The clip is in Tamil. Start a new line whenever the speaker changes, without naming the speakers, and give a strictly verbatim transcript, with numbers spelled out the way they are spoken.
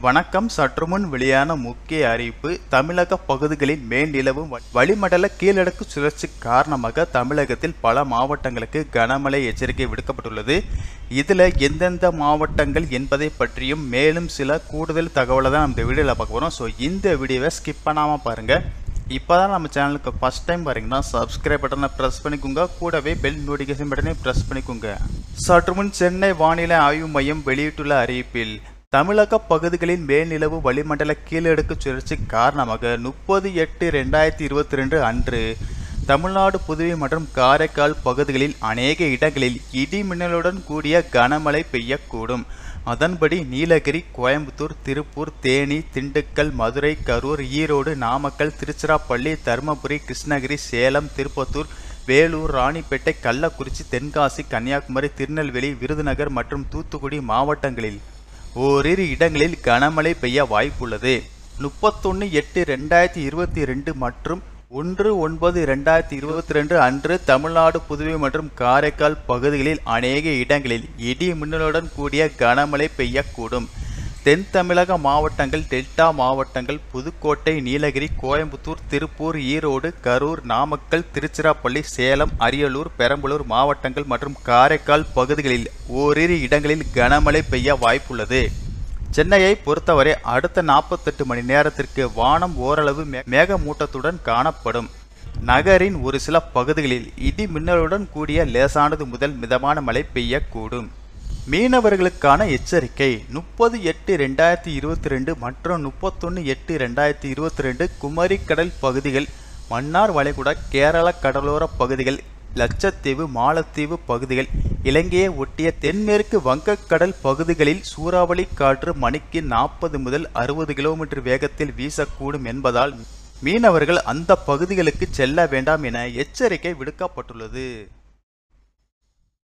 வணக்கம். சற்றுமுன் வெளியான முக்கிய அறிவிப்பு. தமிழக பகுதிகளின் மேல்நிலவும் வளிமண்டல கீழடுக்கு சுழற்சி காரணமாக தமிழகத்தில் பல மாவட்டங்களுக்கு கனமழை எச்சரிக்கை விடுக்கப்பட்டுள்ளது. இதில் எந்தெந்த மாவட்டங்கள் என்பதை பற்றியும் மேலும் சில கூடுதல் தகவலை தான் நம்ம வீடியோவில் பார்க்க போகிறோம். ஸோ இந்த வீடியோவை ஸ்கிப் பண்ணாமல் பாருங்கள். இப்போ தான் நம்ம சேனலுக்கு ஃபஸ்ட் டைம் பாருங்கன்னா சப்ஸ்கிரைப் பட்டனை ப்ரெஸ் பண்ணிக்கோங்க. கூடவே பெல் நோட்டிஃபிகேஷன் பட்டனை ப்ரெஸ் பண்ணிக்கோங்க. சற்றுமுன் சென்னை வானிலை ஆய்வு மையம் வெளியிட்டுள்ள அறிவிப்பில் தமிழக பகுதிகளின் மேல்நிலவு வளிமண்டல கீழடுக்கு சுழற்சி காரணமாக முப்பது எட்டு ரெண்டாயிரத்தி இருபத்தி ரெண்டு அன்று தமிழ்நாடு, புதுவை மற்றும் காரைக்கால் பகுதிகளில் அநேக இடங்களில் இடி மின்னலுடன் கூடிய கனமழை பெய்யக்கூடும். அதன்படி நீலகிரி, கோயம்புத்தூர், திருப்பூர், தேனி, திண்டுக்கல், மதுரை, கரூர், ஈரோடு, நாமக்கல், திருச்சிராப்பள்ளி, தருமபுரி, கிருஷ்ணகிரி, சேலம், திருப்பத்தூர், வேலூர், ராணிப்பேட்டை, கள்ளக்குறிச்சி, தென்காசி, கன்னியாகுமரி, திருநெல்வேலி, விருதுநகர் மற்றும் தூத்துக்குடி மாவட்டங்களில் ஓரிரு இடங்களில் கனமழை பெய்ய வாய்ப்புள்ளது. முப்பத்தொன்று எட்டு ரெண்டாயிரத்தி இருபத்தி ரெண்டு மற்றும் ஒன்று ஒன்பது ரெண்டாயிரத்தி இருபத்தி ரெண்டு அன்று தமிழ்நாடு, புதுவை மற்றும் காரைக்கால் பகுதிகளில் அநேக இடங்களில் இடி மின்னலுடன் கூடிய கனமழை பெய்யக்கூடும். தென் தமிழக மாவட்டங்கள், டெல்டா மாவட்டங்கள், புதுக்கோட்டை, நீலகிரி, கோயம்புத்தூர், திருப்பூர், ஈரோடு, கரூர், நாமக்கல், திருச்சிராப்பள்ளி, சேலம், அரியலூர், பெரம்பலூர் மாவட்டங்கள் மற்றும் காரைக்கால் பகுதிகளில் ஓரிரு இடங்களில் கனமழை பெய்ய வாய்ப்புள்ளது. சென்னையை பொறுத்தவரை அடுத்த நாற்பத்தெட்டு மணி நேரத்திற்கு வானம் ஓரளவு மேகமூட்டத்துடன் காணப்படும். நகரின் ஒரு சில பகுதிகளில் இடி மின்னலுடன் கூடிய லேசானது முதல் மிதமான மழை பெய்யக்கூடும். மீனவர்களுக்கான எச்சரிக்கை. முப்பது எட்டு ரெண்டாயிரத்தி இருபத்தி ரெண்டு மற்றும் முப்பத்தொன்று எட்டு ரெண்டாயிரத்தி இருபத்தி ரெண்டு குமரி கடல் பகுதிகள், மன்னார் வளைகுடா, கேரள கடலோர பகுதிகள், லட்சத்தீவு, மாலத்தீவு பகுதிகள், இலங்கையை ஒட்டிய தென்மேற்கு வங்கக்கடல் பகுதிகளில் சூறாவளி காற்று மணிக்கு நாற்பது முதல் அறுபது கிலோமீட்டர் வேகத்தில் வீசக்கூடும் என்பதால் மீனவர்கள் அந்த பகுதிகளுக்கு செல்ல வேண்டாம் என எச்சரிக்கை விடுக்கப்பட்டுள்ளது.